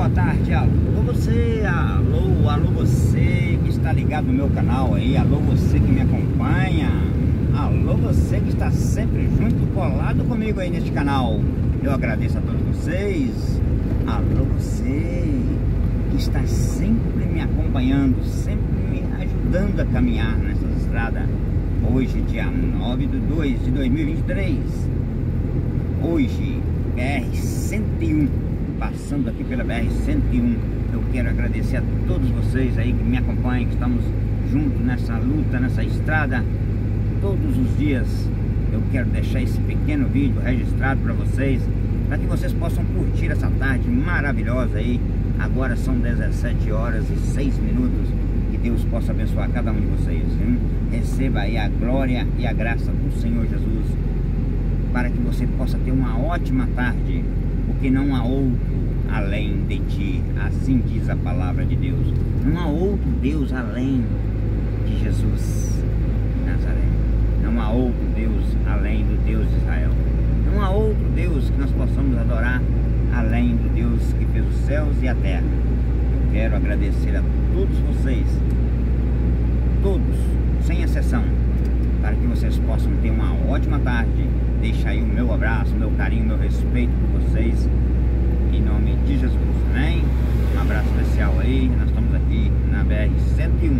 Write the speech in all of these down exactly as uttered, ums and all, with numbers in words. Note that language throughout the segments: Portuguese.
boa tarde, alô você, alô, alô você que está ligado no meu canal aí, alô você que me acompanha, alô você que está sempre junto, colado comigo aí neste canal. Eu agradeço a todos vocês, alô você que está sempre me acompanhando, sempre me ajudando a caminhar nessa estrada. Hoje, dia nove de dois de dois mil e vinte e três, hoje, B R cento e um, passando aqui pela B R cento e um. Eu quero agradecer a todos vocês aí que me acompanham, que estamos juntos nessa luta, nessa estrada, todos os dias. Eu quero deixar esse pequeno vídeo registrado para vocês, para que vocês possam curtir essa tarde maravilhosa aí. Agora são dezessete horas e seis minutos. Que Deus possa abençoar cada um de vocês, hein? Receba aí a glória e a graça do Senhor Jesus, para que você possa ter uma ótima tarde, porque não há outro além de ti, assim diz a palavra de Deus. Não há outro Deus além de Jesus de Nazaré. Não há outro Deus além do Deus de Israel. Não há outro Deus que nós possamos adorar além do Deus que fez os céus e a terra. Eu quero agradecer a todos vocês, todos, sem exceção, para que vocês possam ter uma ótima tarde. Deixa aí o meu abraço, meu carinho, meu respeito por vocês, em nome de Jesus, amém? Um abraço especial aí. Nós estamos aqui na B R cento e um,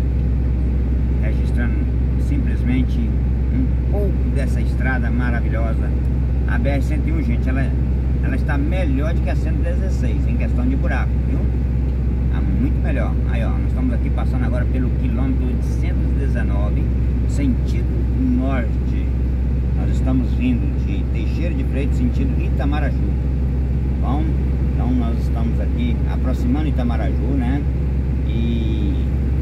registrando simplesmente um pouco dessa estrada maravilhosa. A B R cento e um, gente, ela, ela está melhor do que a cento e dezesseis em questão de buraco, viu? Está muito melhor. Aí, ó, nós estamos aqui passando agora pelo quilômetro oitocentos e dezenove, sentido norte. Nós estamos vindo de Teixeira de Freitas, sentido Itamaraju. Bom, então nós estamos aqui aproximando Itamaraju, né? E,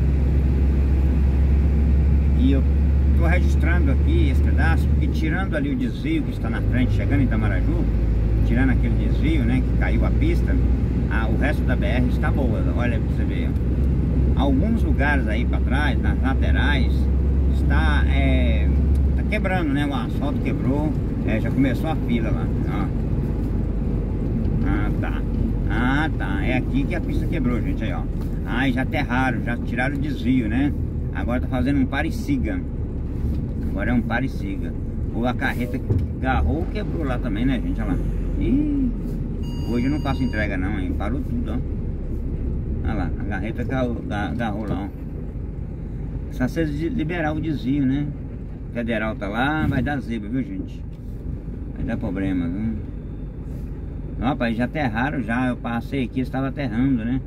e eu estou registrando aqui esse pedaço, porque tirando ali o desvio que está na frente, chegando em Itamaraju, tirando aquele desvio, né, que caiu a pista, a, o resto da B R está boa. Olha pra você ver, alguns lugares aí para trás, nas laterais, está é, tá quebrando, né? O asfalto quebrou, é, já começou a fila lá, ó. Ah, tá. Ah, tá. É aqui que a pista quebrou, gente, aí, ó. Ah, já aterraram, já tiraram o desvio, né? Agora tá fazendo um pare e siga. Agora é um pare e siga. Ou a carreta agarrou, quebrou lá também, né, gente? Olha lá. Ih, hoje eu não faço entrega não, hein? Parou tudo, ó. Olha lá, a carreta agarrou, agarrou lá, ó. Só se liberar o desvio, né? O federal tá lá, vai dar zebra, viu, gente? Vai dar problema, viu? Não, rapaz, já aterraram já. Eu passei aqui, estava aterrando, né?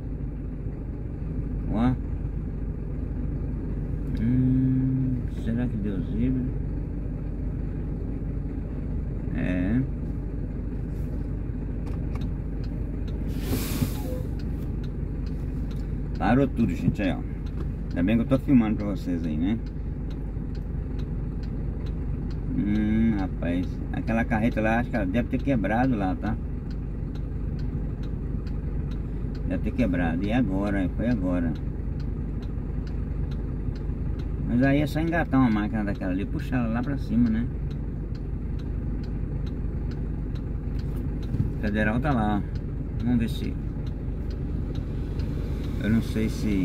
Ó. Hum, será que deu zebra? É. Parou tudo, gente, aí, ó. Ainda bem que eu tô filmando pra vocês aí, né? Hum, rapaz, aquela carreta lá, acho que ela deve ter quebrado lá, tá? Deve ter quebrado. E agora? Foi agora. Mas aí é só engatar uma máquina daquela ali, puxar ela lá pra cima, né? O federal tá lá, ó. Vamos ver se... Eu não sei se...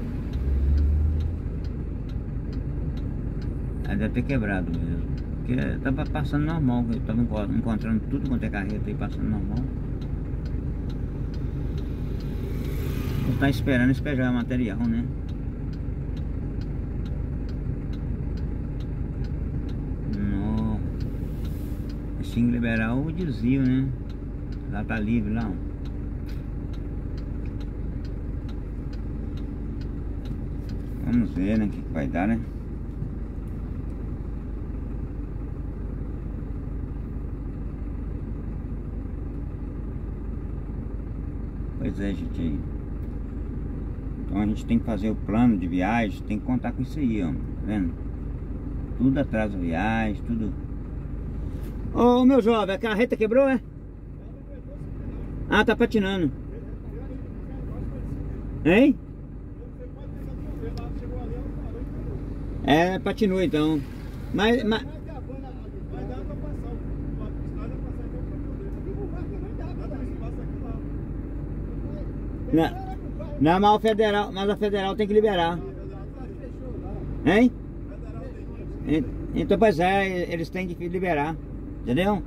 Aí deve ter quebrado mesmo. Porque tava passando normal. Eu tava encontrando tudo quanto é carreta aí passando normal. Vou estar esperando despejar o material, né? Não. Assim liberar o desvio, né? Lá tá livre lá, ó. Vamos ver, né, o que vai dar, né? Pois é, gente. Então a gente tem que fazer o plano de viagem, tem que contar com isso aí, ó. Tá vendo? Tudo atrasa a viagem, tudo. Ô, meu jovem, a carreta quebrou, é? Ah, tá patinando. Hein? É, patinou então. Mas, mas... Não, não, mas, o federal, mas a federal tem que liberar. Hein? Então, pois é, eles têm que liberar. Entendeu?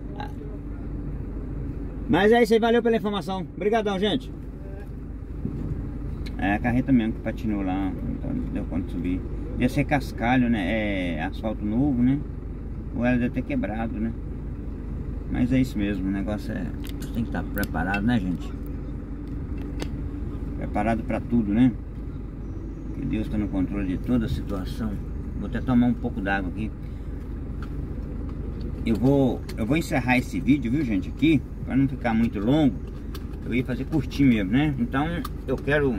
Mas é isso aí, valeu pela informação. Obrigadão, gente. É a carreta mesmo que patinou lá, então não deu conta de subir. Deve ser cascalho, né? É asfalto novo, né? Ou ela deve ter quebrado, né? Mas é isso mesmo, o negócio é... tem que estar preparado, né, gente? Preparado pra tudo, né? Que Deus está no controle de toda a situação. Vou até tomar um pouco d'água aqui. Eu vou, eu vou encerrar esse vídeo, viu, gente, aqui, para não ficar muito longo. Eu ia fazer curtinho mesmo, né? Então, eu quero...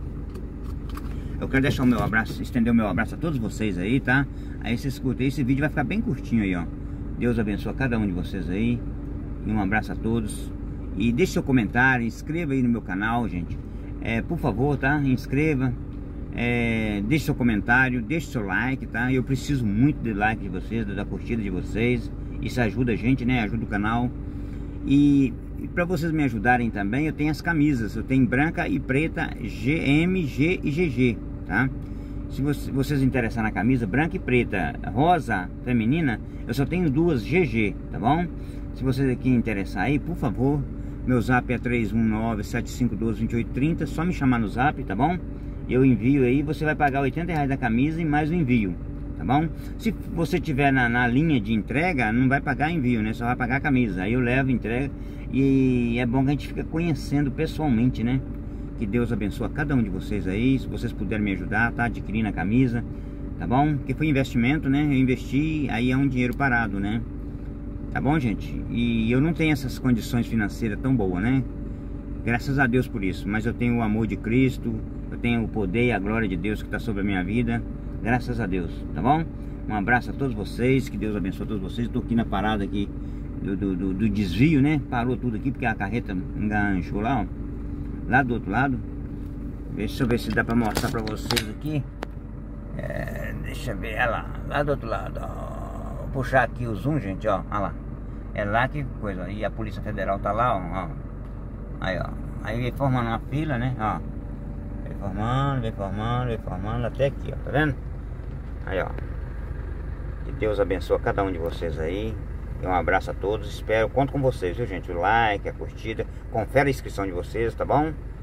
Eu quero deixar o meu abraço, estender o meu abraço a todos vocês aí, tá? Aí vocês curtem, esse vídeo vai ficar bem curtinho aí, ó. Deus abençoe cada um de vocês aí. E um abraço a todos. E deixe seu comentário, inscreva aí no meu canal, gente. É, por favor, tá? Inscreva. É, deixe seu comentário, deixe seu like, tá? Eu preciso muito de like de vocês, da curtida de vocês. Isso ajuda a gente, né? Ajuda o canal. E, e para vocês me ajudarem também, eu tenho as camisas. Eu tenho branca e preta, G M, G e G G, tá? Se você, vocês interessarem na camisa branca e preta, rosa, feminina, eu só tenho duas G G, tá bom? Se vocês aqui interessar aí, por favor, meu zap é três um nove, sete cinco um dois, dois oito três zero, só me chamar no zap, tá bom? Eu envio aí, você vai pagar oitenta reais da camisa e mais o envio, tá bom? Se você tiver na, na linha de entrega, não vai pagar envio, né? Só vai pagar a camisa, aí eu levo, entrega. E é bom que a gente fica conhecendo pessoalmente, né? Que Deus abençoe a cada um de vocês aí. Se vocês puderem me ajudar, tá? Adquirindo a camisa, tá bom? Porque foi investimento, né? Eu investi, aí é um dinheiro parado, né? Tá bom, gente? E eu não tenho essas condições financeiras tão boas, né? Graças a Deus por isso. Mas eu tenho o amor de Cristo, eu tenho o poder e a glória de Deus que está sobre a minha vida. Graças a Deus, tá bom? Um abraço a todos vocês, que Deus abençoe a todos vocês. Estou aqui na parada aqui do, do, do, do desvio, né? Parou tudo aqui porque a carreta enganchou lá, ó. Lá do outro lado. Deixa eu ver se dá pra mostrar pra vocês aqui. É, deixa eu ver, olha lá. Lá do outro lado, ó. Vou puxar aqui o zoom, gente, ó. Olha lá. É lá que coisa. E a Polícia Federal tá lá, ó. ó. Aí, ó. Aí vem formando uma fila, né? Ó. Vem formando, vem formando, vem formando. Até aqui, ó. Tá vendo? Aí, ó. Que Deus abençoe cada um de vocês aí. E um abraço a todos, espero, conto com vocês, viu, gente? O like, a curtida, confere a inscrição de vocês, tá bom?